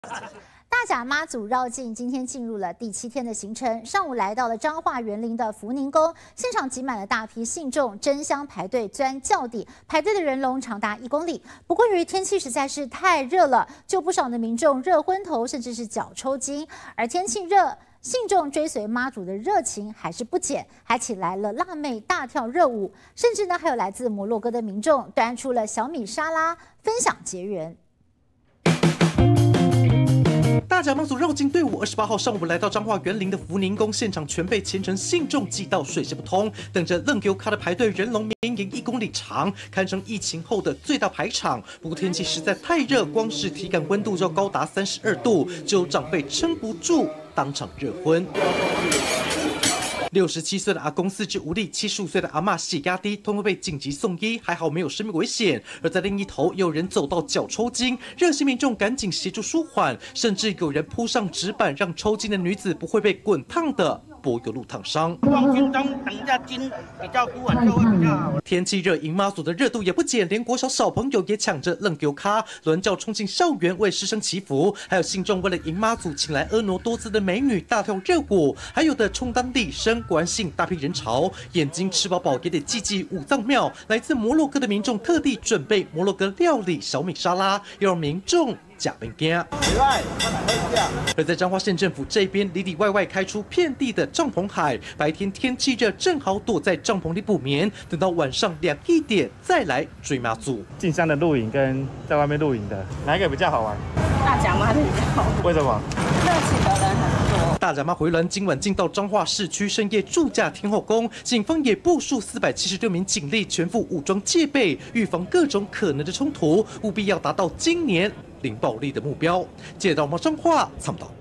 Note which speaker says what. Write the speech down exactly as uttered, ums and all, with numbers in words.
Speaker 1: 大甲妈祖绕境今天进入了第七天的行程，上午来到了彰化园林的福宁宫，现场挤满了大批信众，争相排队钻轿底，排队的人龙长达一公里。不过由于天气实在是太热了，就不少的民众热昏头，甚至是脚抽筋。而天气热，信众追随妈祖的热情还是不减，还起来了辣妹大跳热舞，甚至呢还有来自摩洛哥的民众端出了小米沙拉，分享结缘。
Speaker 2: 大甲妈祖绕境队伍二十八号上午来到彰化园林的福宁宫，现场全被虔诚信众挤到水泄不通，等着愣丢卡的排队人龙绵延一公里长，堪称疫情后的最大排场。不过天气实在太热，光是体感温度就高达三十二度，就有长辈撑不住，当场热昏。六十七岁的阿公四肢无力，七十五岁的阿嬷血压低，通通被紧急送医，还好没有生命危险。而在另一头，有人走到脚抽筋，热心民众赶紧协助舒缓，甚至有人铺上纸板，让抽筋的女子不会被滚烫的柏油路烫伤。
Speaker 3: 放心中等一下筋比较舒缓就会比较好。
Speaker 2: 天气热，迎妈祖的热度也不减，连国小小朋友也抢着愣丢卡，轮轿冲进校园为师生祈福，还有信众为了迎妈祖请来婀娜多姿的美女大跳热舞，还有的充当礼生。果然吸引大批人潮，眼睛吃饱饱也得祭祭五脏庙。来自摩洛哥的民众特地准备摩洛哥料理小米沙拉，要让民众假面惊。而在彰化县政府这边，里里外外开出遍地的帐篷海。白天天气热，正好躲在帐篷里补眠，等到晚上两一点再来追妈祖。
Speaker 4: 进山的露营跟在外面露营的，哪一个比较好玩？
Speaker 5: 大甲妈的比较好玩。
Speaker 4: 为什么？
Speaker 5: 热情的人很多。
Speaker 2: 大甲妈回銮今晚进到彰化市区深夜驻驾天后宫，警方也部署四百七十六名警力，全副武装戒备，预防各种可能的冲突，务必要达到今年零暴力的目标。记者到彰化参导。